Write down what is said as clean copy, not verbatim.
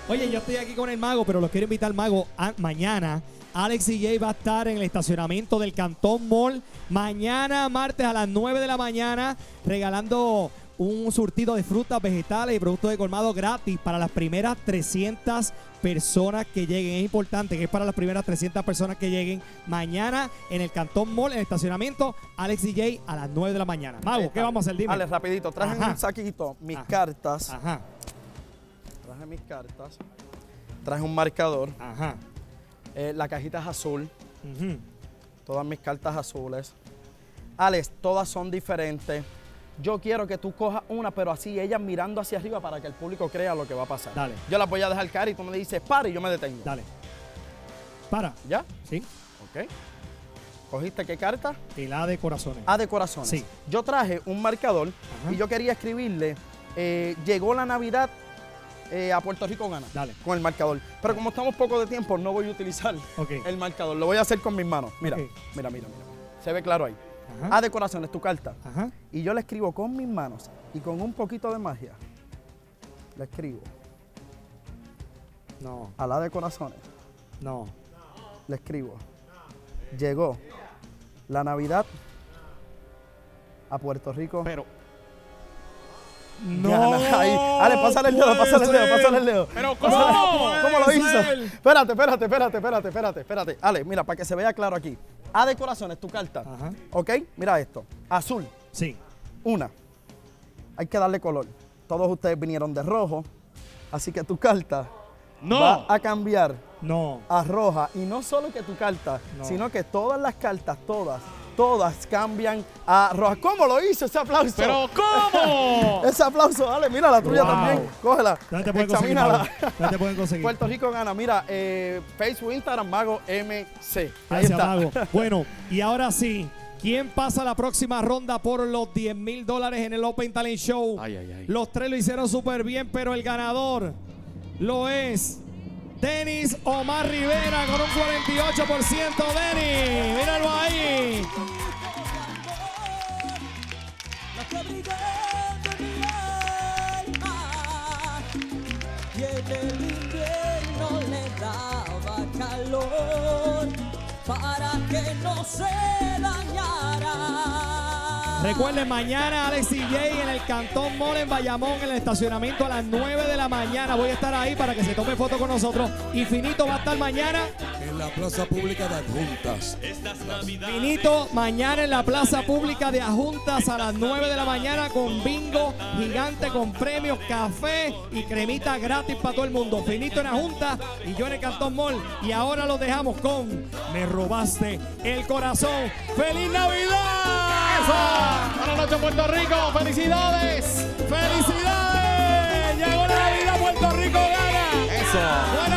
Oye, yo estoy aquí con el Mago, pero los quiero invitar, Mago, mañana. Alex DJ va a estar en el estacionamiento del Cantón Mall mañana, martes a las 9 de la mañana, regalando un surtido de frutas, vegetales y productos de colmado gratis para las primeras 300 personas que lleguen. Es importante que es para las primeras 300 personas que lleguen mañana en el Cantón Mall, en el estacionamiento, Alex DJ a las 9 de la mañana. Mago, ¿qué vamos a hacer? Dime. Alex, rapidito, traje en un saquito mis cartas. Ajá. Traje mis cartas. Traje un marcador. Ajá. La cajita es azul. Todas mis cartas azules. Alex, todas son diferentes. Yo quiero que tú cojas una, pero así, ellas mirando hacia arriba para que el público crea lo que va a pasar. Dale. Yo las voy a dejar caer y tú me dices para y yo me detengo. Dale. Para. ¿Ya? Sí. Ok. ¿Cogiste qué carta? Y la de corazones. A de corazones. Sí. Yo traje un marcador y yo quería escribirle, llegó la Navidad, a Puerto Rico gana. Dale. Con el marcador. Pero como estamos poco de tiempo, no voy a utilizar el marcador. Lo voy a hacer con mis manos. Mira, mira. Se ve claro ahí. A de corazones, tu carta. Y yo le escribo con mis manos y con un poquito de magia. Le escribo. No. A la de corazones. No. Le escribo. Llegó la Navidad a Puerto Rico. Pero. No. Ahí. Ale, pásale el dedo, pásale el dedo. Pero ¿cómo? ¿Cómo lo hizo? Espérate. Ale, mira, para que se vea claro aquí. A de corazones, tu carta. ¿Ok? Mira esto. Azul. Sí. Una. Hay que darle color. Todos ustedes vinieron de rojo. Así que tu carta va a cambiar a roja. Y no solo que tu carta, sino que todas las cartas, todas cambian a roja. ¿Cómo lo hizo ese aplauso? ¿Pero cómo? Ese aplauso, dale, mira la tuya también. Cógela. ¿Dónde te pueden conseguir? ¿Dónde te pueden conseguir? Puerto Rico gana. Mira, Facebook, Instagram, Mago MC. Ahí Gracias, está. Mago. Bueno, y ahora sí, ¿quién pasa la próxima ronda por los $10,000 en el Open Talent Show? Los tres lo hicieron súper bien, pero el ganador lo es Denis Omar Rivera con un 48%. Denis, míralo ahí. Y en el invierno le daba calor para que no se dañara. Recuerden, mañana Alex DJ en el Cantón Mall en Bayamón, en el estacionamiento a las 9 de la mañana. Voy a estar ahí para que se tome foto con nosotros. Y Finito va a estar mañana en la Plaza Pública de Adjuntas. Finito mañana en la Plaza Pública de Adjuntas a las 9 de la mañana con bingo gigante, con premios, café y cremita gratis para todo el mundo. Finito en Adjuntas y yo en el Cantón Mall. Y ahora los dejamos con Me Robaste el Corazón. ¡Feliz Navidad! Buenas noches, Puerto Rico. ¡Felicidades! ¡Felicidades! Llegó la Navidad, Puerto Rico gana. Eso. Buenas